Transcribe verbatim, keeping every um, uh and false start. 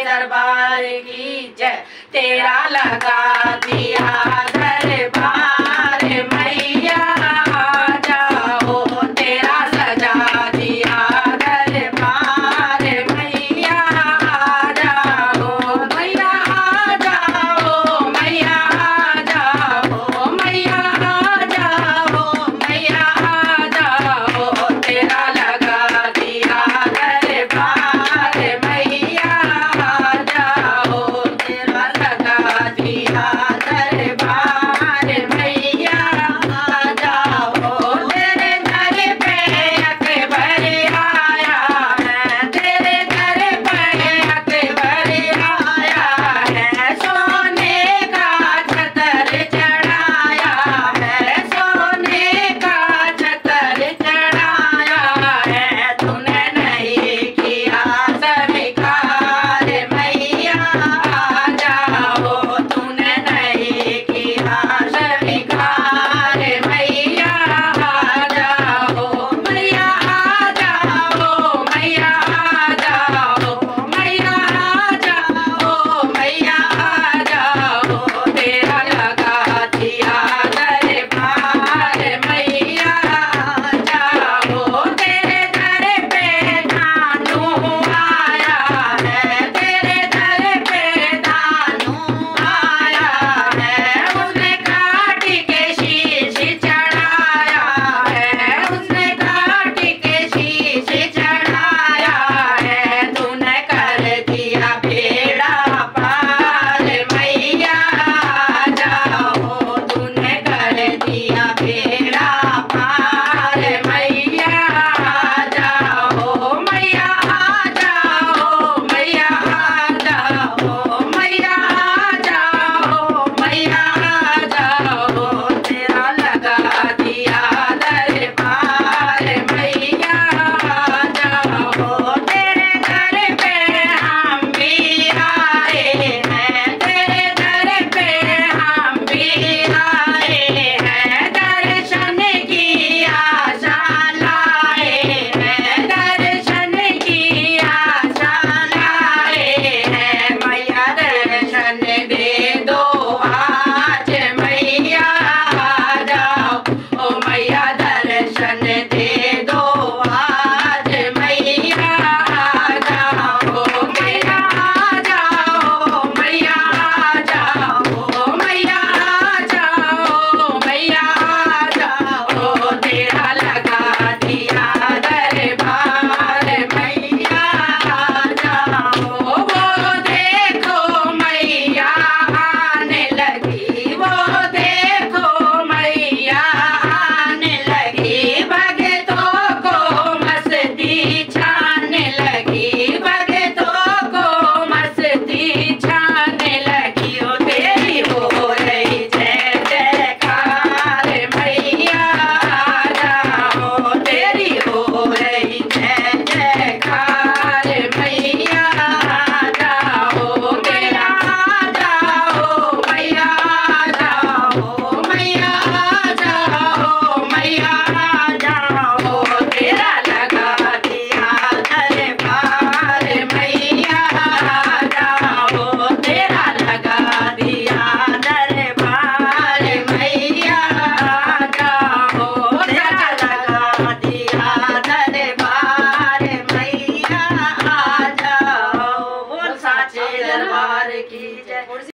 दरबार की जय। तेरा लगा दिया दरबार मैया आ जाओ, तेरा सजा दिया दरबार मैया आ जाओ, मैया आ जाओ, मैया आ जाओ, मैया आ जाओ, मैया आ जाओ, तेरा लगा दिया दरबार मैया आ जाओ, तेरा लगा दिया दरबार मैया आ जाओ। तेरे दर पे अकबर आया है, तेरे दर पे अकबर आया है, सोने का छतर चढ़ाया है, सोने का छतर चढ़ाया है, तूने नहीं किया स्वीकार मैया आ जाओ, तूने नहीं किया स्वीकार मैया आ जाओ, मैया आ जाओ, मैया आ जाओ, मैया आ जाओ, मैया आ जाओ, तेरा लगा दिया दरबार मैया आ जाओ। तेरे दर पे दानू आया है, तेरे दर पे दानू आया है, उसने काट के शीश चढ़ाया है, उसने काट के शीश चढ़ाया है, तूने कर दिया बेड़ा पार मैया आ जाओ, तूने कर दिया बेड़ा पार मैया आ जाओ, मैया आ जाओ, मैया आ जाओ, मैया आ जाओ, मैया आ जाओ, तेरा लगा दिया दरबार मैया आ जाओ। तेरे दर पे हम भी आए हैं, तेरे दर पे हम भी आए हैं, दर्शन की आशा लाए हैं, दर्शन की आशा लाए हैं, मैया दर्शन दे दो आज मैया आ जाओ, ओ मैया दर्शन दे दो आज मैया आ जाओ, मैया आ जाओ, मैया आ जाओ, मैया आ जाओ, मैया आ जाओ, तेरा लगा दिया दरबार मैया आ जाओ। वो देखो मैया आने लगी, वो देखो मैया आने लगी, भगतों को मस्ती छाने लगी, भगतों को मस्ती छाने लगी, ओ तेरी हो रही जय जयकार मैया आ जाओ, तेरी हो रही जय जयकार मैया आ जाओ, तेरा आ जाओ, मैया आ जाओ, मैया आ जाओ, मैया आ जाओ, तेरा लगा दिया दरबार मैया आ जाओ, तेरा लगा दिया दरबार मैया आ जाओ, तेरा लगा दिया दरबार मैया आ जाओ, बोल साचे दरबार की जय।